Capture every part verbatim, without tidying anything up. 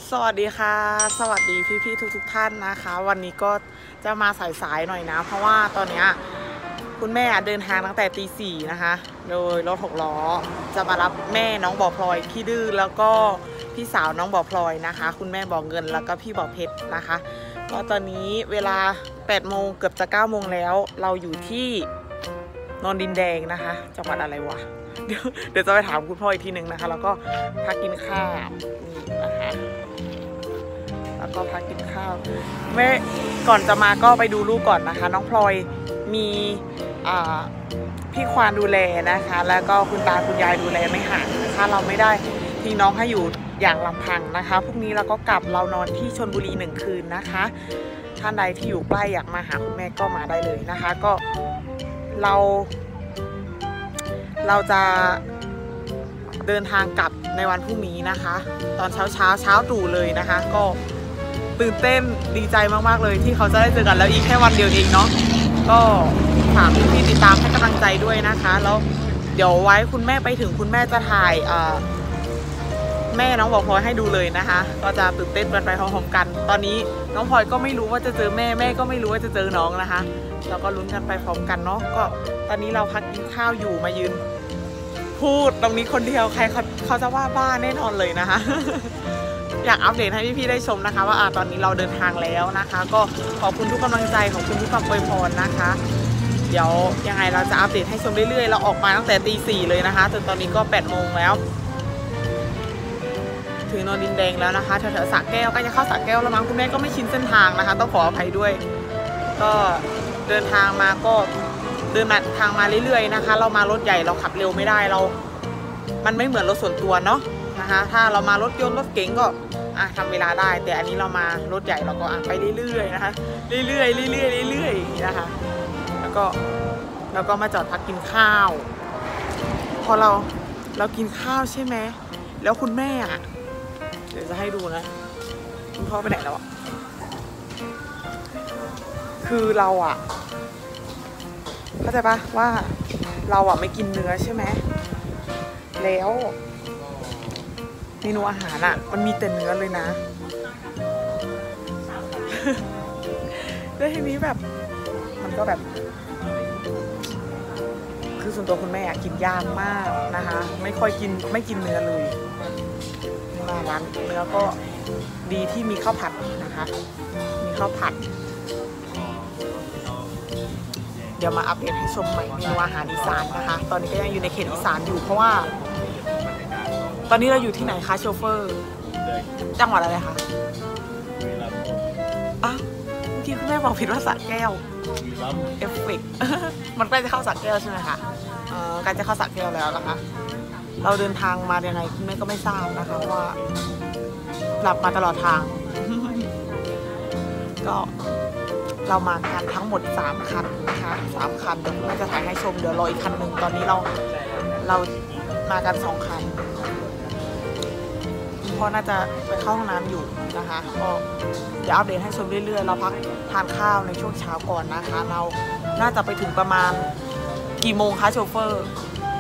สวัสดีค่ะสวัสดีพี่ๆทุกๆท่านนะคะวันนี้ก็จะมาสายๆหน่อยนะเพราะว่าตอนนี้คุณแม่เดินทางตั้งแต่ตีสี่นะคะโดยรถหกล้อจะมารับแม่น้องบ่อพลอยพี่ดื้อแล้วก็พี่สาวน้องบ่อพลอยนะคะคุณแม่บ่อเงินแล้วก็พี่บ่อเพชรนะคะก็ตอนนี้เวลาแปดโมงเกือบจะเก้าโมงแล้วเราอยู่ที่นนดินแดงนะคะจังหวัดอะไรวะเดี๋ยวเดี๋ยวจะไปถามคุณพ่ออีกทีหนึ่งนะคะแล้วก็พักกินข้าวนี่นะคะแล้วก็พักกินข้าวแม่ก่อนจะมาก็ไปดูลูกก่อนนะคะน้องพลอยมีพี่ควานดูแลนะคะแล้วก็คุณตาคุณยายดูแลไม่ห่างนะคะเราไม่ได้ทิ้งน้องให้อยู่อย่างลำพังนะคะพรุ่งนี้เราก็กลับเรานอนที่ชลบุรีหนึ่งคืนนะคะท่านใดที่อยู่ใกล้อยากมาหาคุณแม่ก็มาได้เลยนะคะก็เราเราจะเดินทางกลับในวันพรุ่งนี้นะคะตอนเช้าเช้าเช้าตรู่เลยนะคะก็ตื่นเต้นดีใจมากๆเลยที่เขาจะได้เจอกันแล้วอีกแค่วันเดียวเองเนาะก็ฝากพี่ๆติดตามให้กำลังใจด้วยนะคะแล้วเดี๋ยวไว้คุณแม่ไปถึงคุณแม่จะถ่ายแม่น้องบ่อพลอยให้ดูเลยนะคะก็จะตื่นเต้นกันไปพร้อมๆกันตอนนี้น้องพลอยก็ไม่รู้ว่าจะเจอแม่แม่ก็ไม่รู้ว่าจะเจอน้องนะคะเราก็ลุ้นกันไปพร้อมกันเนาะก็ตอนนี้เราพักกินข้าวอยู่มายืนพูดตรงนี้คนเดียวใครเขาเขาจะว่าบ้าแน่นอนเลยนะคะ อยากอัปเดตให้พี่ๆได้ชมนะคะว่าตอนนี้เราเดินทางแล้วนะคะก็ขอบคุณทุกกำลังใจขอบคุณทุกคำอวยพรนะคะเดี๋ยวยังไงเราจะอัปเดตให้ชมเรื่อยๆเราออกมาตั้งแต่ตีสี่เลยนะคะจนตอนนี้ก็แปดโมงแล้วถึงนนดินแดงแล้วนะคะแถวๆสระแก้วก็จะเข้าสระแก้วแล้วมั้งคุณแม่ก็ไม่ชินเส้นทางนะคะต้องขออภัยด้วยก็เดินทางมาก็เดินมาทางมาเรื่อยๆนะคะเรามารถใหญ่เราขับเร็วไม่ได้เรามันไม่เหมือนรถส่วนตัวเนาะนะคะถ้าเรามารถยนต์รถเก๋งก็อ่ะทำเวลาได้แต่อันนี้เรามารถใหญ่เราก็อ่ะไปเรื่อยๆนะคะเรื่อยๆเรื่อยๆเรื่อยๆนะคะแล้วก็แล้วก็มาจอดพักกินข้าวพอเราเรากินข้าวใช่ไหมแล้วคุณแม่อ่ะเดี๋ยวจะให้ดูนะคุณพ่อไปไหนแล้วอ่ะคือเราอ่ะเข้าใจปะว่าเราอ่ะไม่กินเนื้อใช่ไหมแล้วเมนูอาหารอ่ะมันมีแต่เนื้อเลยนะ แล้วทีนี้แบบมันก็แบบคือส่วนตัวคุณแม่กินยากมากนะคะไม่ค่อยกินไม่กินเนื้อเลยมาร้านเนื้อก็ดีที่มีข้าวผัดนะคะมีข้าวผัดเดี๋ยวมาอัปเดตให้ชมใหม่เมนูอาหารอีสานนะคะตอนนี้ก็ยังอยู่ในเขตอีสานอยู่เพราะว่าตอนนี้เราอยู่ที่ไหนคะโชเฟอร์จังหวัดอะไรคะอ้าวเมื่อกี้คุณแม่บอกผิดว่าสระแก้วเอฟเฟกต์มันใกล้จะเข้าสระแก้วใช่ไหมคะเออใกล้จะเข้าสระแก้วแล้วนะคะเราเดินทางมายังไงคุณแม่ก็ไม่ทราบนะคะว่าหลับมาตลอดทาง ก็เรามากันทั้งหมดสามคันนะคะสามคันเดี๋ยวเราจะถ่ายให้ชมเดี๋ยวรออีกคันหนึ่งตอนนี้เราเรามากันสองคันพ่อน่าจะไปเข้าห้องน้ำอยู่นะคะก็เดี๋ยวอัปเดตให้ชมเรื่อยๆเราพักทานข้าวในช่วงเช้าก่อนนะคะเราน่าจะไปถึงประมาณกี่โมงคะโชเฟอร์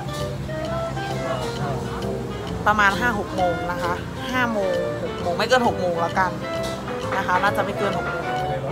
ประมาณห้าหกโมงนะคะห้าโมงหกโมงไม่เกินหกโมงแล้วกันนะคะน่าจะไม่เกินหกโมง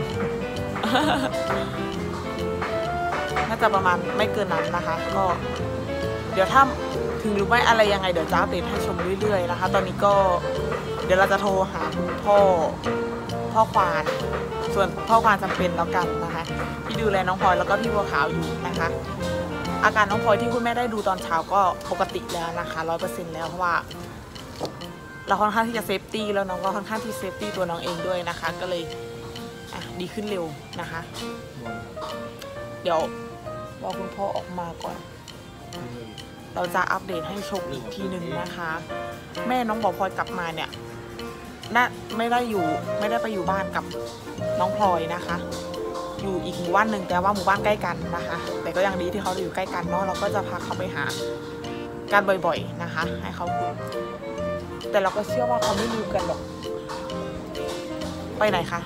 น่าจะประมาณไม่เกินนั้นนะคะก็เดี๋ยวถ้าถึงหรือไม่อะไรยังไงเดี๋ยวจะอัปเดตให้ชมเรื่อยๆนะคะตอนนี้ก็เดี๋ยวเราจะโทรหาคุณพ่อพ่อควานส่วนพ่อควานจำเป็นแล้วกันนะคะที่ดูแลน้องพลอยแล้วก็พี่บัวขาวอยู่นะคะอาการน้องพลอยที่คุณแม่ได้ดูตอนเช้าก็ปกติแล้วนะคะร้อยเปอร์เซ็นต์แล้วเพราะว่าเราค่อนข้างที่จะเซฟตี้แล้วน้องก็ค่อนข้างที่เซฟตี้ตัวน้องเองด้วยนะคะก็เลยดีขึ้นเร็วนะคะเดี๋ยวรอคุณพ่อออกมาก่อนเราจะอัปเดตให้ชมอีกทีหนึ่งนะคะแม่น้องบ่อพลอยกลับมาเนี่ยน่าไม่ได้อยู่ไม่ได้ไปอยู่บ้านกับน้องพลอยนะคะอยู่อีกหมู่บ้านหนึ่งแต่ว่าหมู่บ้านใกล้กันนะคะแต่ก็ยังดีที่เขาอยู่ใกล้กันเนาะเราก็จะพาเขาไปหากันบ่อยๆนะคะให้เขาคุ้นแต่เราก็เชื่อว่าเขาไม่ลืมกันหรอกไปไหนคะ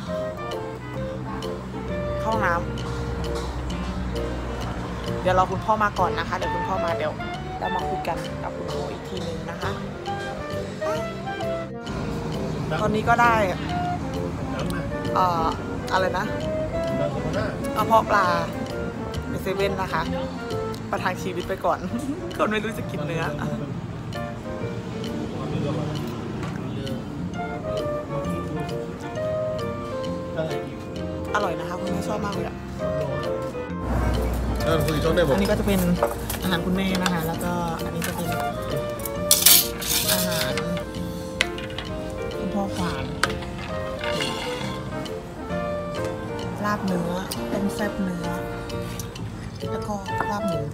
ห้องน้ำเดี๋ยวรอคุณพ่อมาก่อนนะคะเดี๋ยวคุณพ่อมาเดี๋ยวเรามาคุยกันกับคุณพ่ออีกทีนึงนะคะตอนนี้ก็ได้เอ่ออะไรนะกระเพาะปลาในเซเว่นนะคะ ประทังชีวิตไปก่อน คนไม่รู้จะกินเนื้ออร่อยนะคะคุณแม่ชอบมากเลยอ่ะอันนี้ก็จะเป็นอาหารคุณแม่นะคะแล้วก็อันนี้จะเป็นอาหารคุณพ่อฝานลาบเนื้อต้มแซ่บเนื้อแล้วก็ลาบหมู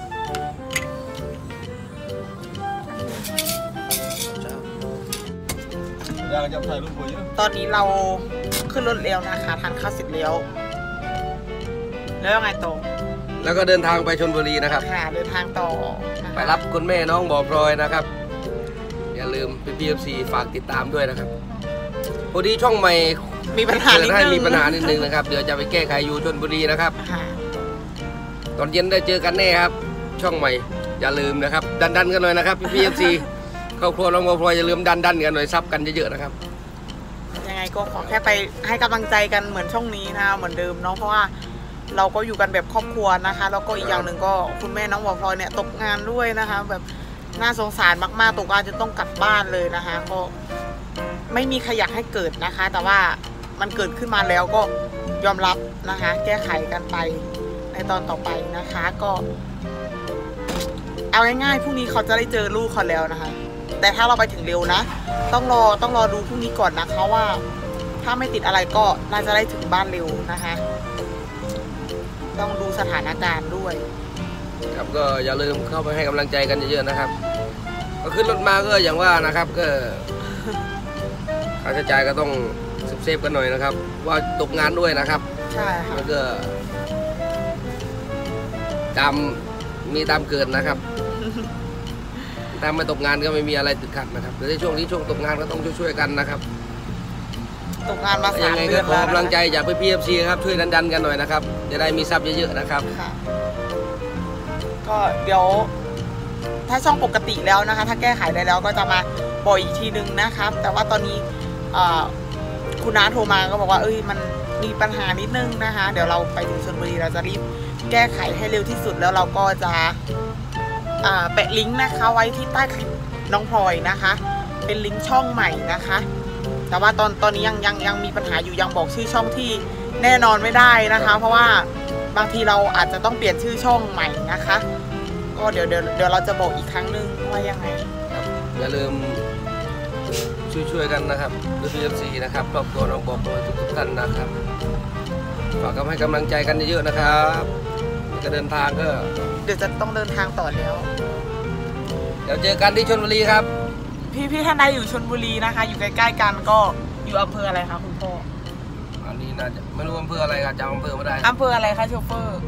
ตอนนี้เราขึ้นรถเร็วนะคะทานข้าวเสร็จแล้วแล้วยังไงต่อแล้วก็เดินทางไปชลบุรีนะครับค่ะเดินทางต่อไปรับคุณแม่น้องบ่อพลอยนะครับอย่าลืมเป็น พี เอฟ ซี ฝากติดตามด้วยนะครับพอดีช่องใหม่มีปัญหานิดนึงมีปัญหานิดนึงนะครับเดี๋ยวจะไปแก้ไขอยู่ชลบุรีนะครับตอนเย็นได้เจอกันแน่ครับช่องใหม่อย่าลืมนะครับดันดันกันหน่อยนะครับ พี เอฟ ซี ครอบครัวน้องบ่อพลอยอย่าลืมดันดันกันหน่อยซับกันเยอะๆนะครับยังไงก็ขอแค่ไปให้กำลังใจกันเหมือนช่องนี้นะเหมือนเดิมเนาะเพราะว่าเราก็อยู่กันแบบครอบครัวนะคะแล้วก็อีกอย่างหนึ่งก็คุณแม่น้องบ่อพลอยเนี่ยตกงานด้วยนะคะแบบน่าสงสารมากๆตกงานจะต้องกลับบ้านเลยนะคะก็ไม่มีใครอยากให้เกิดนะคะแต่ว่ามันเกิดขึ้นมาแล้วก็ยอมรับนะคะแก้ไขกันไปในตอนต่อไปนะคะก็เอาง่ายๆพรุ่งนี้เขาจะได้เจอลูกเขาแล้วนะคะแต่ถ้าเราไปถึงเร็วนะต้องรอต้องรอดูพรุ่งนี้ก่อนนะคะว่าถ้าไม่ติดอะไรก็น่าจะได้ถึงบ้านเร็วนะคะต้องดูสถานการณ์ด้วยครับก็อย่าลืมเข้าไปให้กำลังใจกันเยอะๆนะครับก็ขึ้นรถมาก็อย่างว่านะครับก็ค่าใช้จ่ายก็ต้องเซฟกันหน่อยนะครับว่าตกงานด้วยนะครับใช่ค่ะแล้วก็ตามมีตามเกิดนะครับถ้าไม่ตกงานก็ไม่มีอะไรติดขัดนะครับแต่ในช่วงนี้ช่วงตกงานก็ต้องช่วยๆกันนะครับตกงานมาสามเดือนแล้วขอกำลังใจจากพี่ พี เอฟ ซี ครับช่วยดันๆกันหน่อยนะครับจะได้มีทรัพย์เยอะๆนะครับก็เดี๋ยวถ้าช่องปกติแล้วนะคะถ้าแก้ไขได้แล้วก็จะมาบอกอีกทีนึงนะครับแต่ว่าตอนนี้คุณน้าโทรมาก็บอกว่าเอ้ยมันมีปัญหานิดนึงนะคะเดี๋ยวเราไปถึงชลบุรีเราจะรีบแก้ไขให้เร็วที่สุดแล้วเราก็จะแปะลิงก์นะคะไว้ที่ใต้คลิปน้องพลอยนะคะเป็นลิงก์ช่องใหม่นะคะแต่ว่าตอนตอนนี้ยังยังยังมีปัญหาอยู่ยังบอกชื่อช่องที่แน่นอนไม่ได้นะคะเพราะว่าบางทีเราอาจจะต้องเปลี่ยนชื่อช่องใหม่นะคะก็เดี๋ยวเดี๋ยวเดี๋ยวเราจะบอกอีกครั้งนึงว่ายังไงอย่าลืมช่วยๆกันนะครับด้วย พี เอฟ ซี นะครับครอบครัวน้องบ่อพลอยทุกท่านนะครับฝากให้กำลังใจกันเยอะๆนะครับจะเดินทางก็เดี๋ยวจะต้องเดินทางต่อแล้วเดี๋ยวเจอกันที่ชลบุรีครับพี่พี่ท่านใดอยู่ชลบุรีนะคะอยู่ใกล้ๆกันก็อยู่อำเภออะไรคะคุณพ่ออันนี้น่าจะไม่รู้อำเภออะไรครับจำอำเภอไม่ได้อำเภออะไรคะโชเฟอร์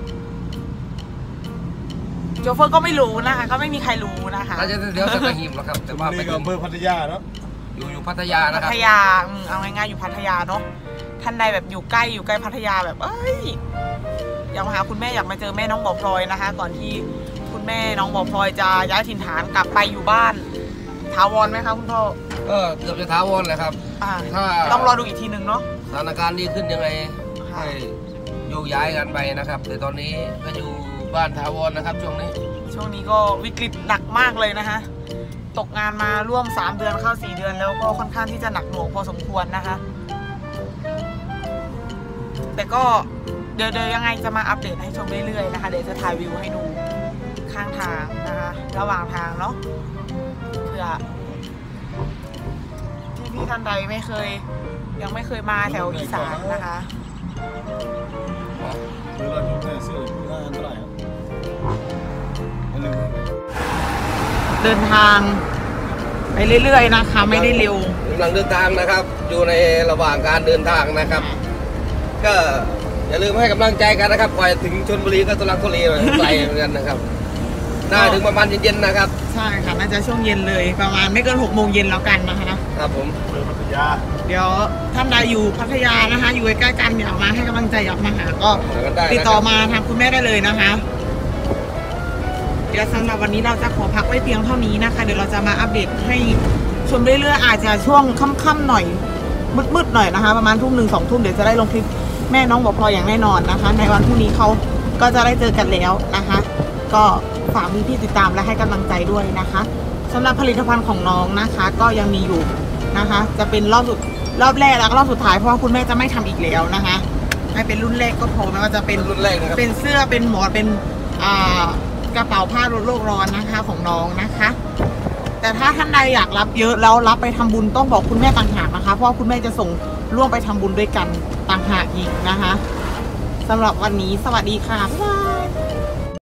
โชเฟอร์ก็ไม่รู้นะคะก็ไม่มีใครรู้นะคะน่าจะเดี๋ยวสัตหีบหรอครับแต่ว่าไปอำเภอพัทยาเนาะอยู่อยู่พัทยานะครับพัทยาเอาง่ายๆอยู่พัทยาเนาะท่านใดแบบอยู่ใกล้อยู่ใกล้พัทยาแบบเอ้ยอยากมาหาคุณแม่อยากมาเจอแม่น้องบ่อพลอยนะคะก่อนที่คุณแม่น้องบ่อพลอยจะย้ายถิ่นฐานกลับไปอยู่บ้านถาวรไหมคะคุณพ่อก็เกือบจะถาวรเลยครับถ้าต้องรอดูอีกทีนึงเนาะสถานการณ์ดีขึ้นยังไงให้โยกย้ายกันไปนะครับแต่ตอนนี้ก็อยู่บ้านถาวรนะครับช่วงนี้ช่วงนี้ก็วิกฤตหนักมากเลยนะคะตกงานมาร่วมสามเดือนเข้าสี่เดือนแล้วก็ค่อนข้างที่จะหนักหน่วงพอสมควรนะคะแต่ก็เดี๋ยวเดี๋ยวยังไงจะมาอัปเดตให้ชมเรื่อยๆนะคะเดี๋ยวจะถ่ายวิวให้ดูข้างทางนะคะระหว่างทางเนาะเพื่อที่พี่ท่านใดไม่เคยยังไม่เคยมาแถวอีสานนะคะเดินทางไปเรื่อยๆนะคะไม่ได้เร็วกำลังเดินทางนะครับอยู่ในระหว่างการเดินทางนะครับก็อย่าลืมให้กำลังใจกันนะครับก่อนถึงชลบุรีก็ตุลักทุเลเลยไกลเหมือนกันนะครับน่าถึงประมาณเย็นๆนะครับใช่ค่ะน่าจะช่วงเย็นเลยประมาณไม่เกินหกโมงเย็นแล้วกันนะคะครับผมพัทยาเดี๋ยวท่านใดอยู่พัทยานะคะอยู่ใกล้ๆกันอยากมาให้กำลังใจอยากมาหาก็ติดต่อมาทางคุณแม่ได้เลยนะคะเดี๋ยวสำหรับวันนี้เราจะขอพักไว้เพียงเท่านี้นะคะเดี๋ยวเราจะมาอัปเดตให้ชมเรื่อยๆอาจจะช่วงค่ำๆหน่อยมืดๆหน่อยนะคะ ประมาณทุ่มหนึ่งสองทุ่มเดี๋ยวจะได้ลงคลิปแม่น้องบอกพลอยอย่างแน่นอนนะคะ ในวันพรุ่งนี้เขาก็จะได้เจอกันแล้วนะคะ ก็ฝากพี่ๆติดตามและให้กำลังใจด้วยนะคะสำหรับผลิตภัณฑ์ของน้องนะคะ ก็ยังมีอยู่นะคะ จะเป็นรอบสุดรอบแรกแล้วก็รอบสุดท้ายเพราะว่าคุณแม่จะไม่ทำอีกแล้วนะคะให้เป็นรุ่นแรกก็พอไม่ว่าจะเป็นรุ่นแรกนะครับเป็นเสื้อเป็นหมอนเป็นอ่ากระเป๋าผ้าลดโลกร้อนนะคะของน้องนะคะ แต่ถ้าท่านใดอยากรับเยอะแล้วรับไปทำบุญต้องบอกคุณแม่ต่างหากนะคะเพราะว่าคุณแม่จะส่งร่วมไปทำบุญด้วยกันต่างหากอีกนะคะสำหรับวันนี้สวัสดีค่ะบ๊ายบาย